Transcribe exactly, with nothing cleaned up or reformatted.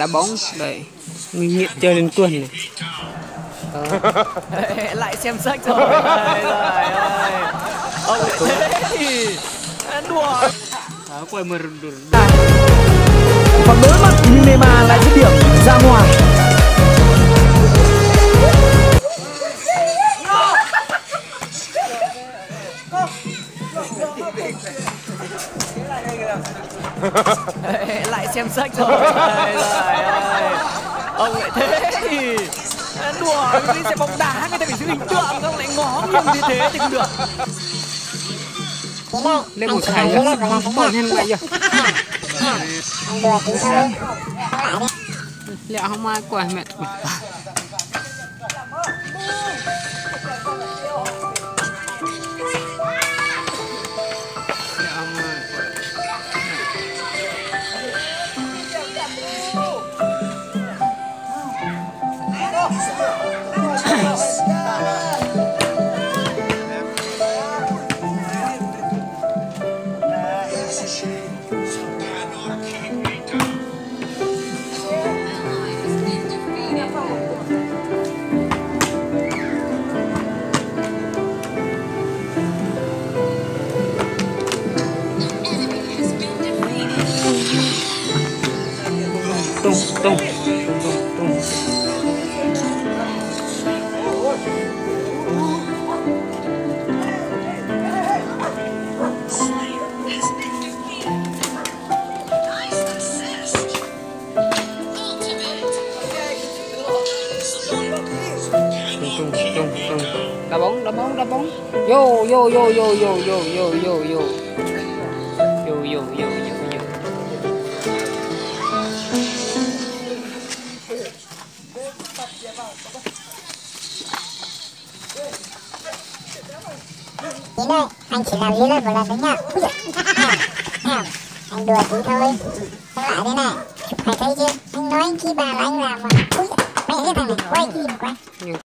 đá bóng đấy, người nghiện chơi lên tuần này. Lại xem sách rồi. Trời ơi, ông lại thế thì đùa. Quay mờ rừng. Và đối mặt nhưng Neymar lại dứt điểm ra ngoài. Lại xem sách rồi. Trời ơi, ông lại thế thì đùa. Đi xem bóng đá người ta phải giữ hình tượng, ông lại ngó nghiêng như thế thì không được. Lên một thầy á, bỏ nhân vậy giờ. Liệu không ai quay mẹ. Tung tung tung tung. Tung tung tung. Đá bóng, đá bóng, đá bóng. Yo yo yo yo yo yo yo yo yo. Yo yo yo yo yo. Chị ơi, anh chỉ làm video một lần đấy nhá. Anh đùa tí thôi. Xong lại đây này. Mày thấy chưa? Anh nói anh khi bà là anh làm mà. Ui, mày cái thằng này quay gì mà quay.